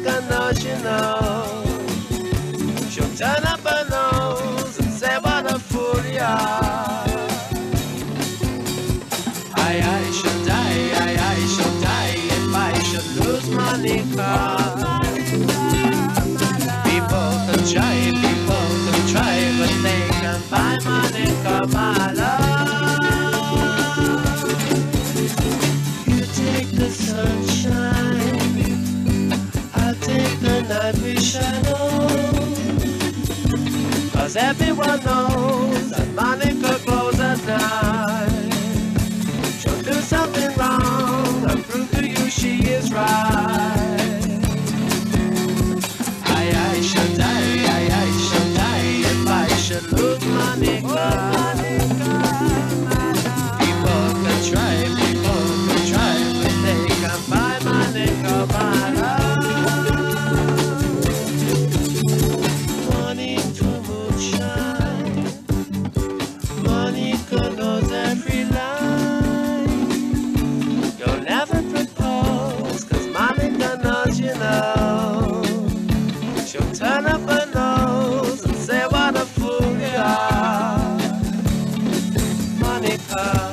Monica knows you know. She'll turn up her nose and say what a fool you are. I shall die, I shall die if I should lose Monica. People can try, but they can buy Monica, my love. You take the sunshine, I'll take the night with shadow. 'Cause everyone knows that Monica goes at night. She'll do something wrong and prove to you she is right. I shall die, I shall die if I should lose Monica. People can try, but they can buy Monica, my love. Monica moonshine, Monica knows every line. You'll never propose, 'cause Monica knows you know. She'll turn up her nose and say what a fool you are, Monica.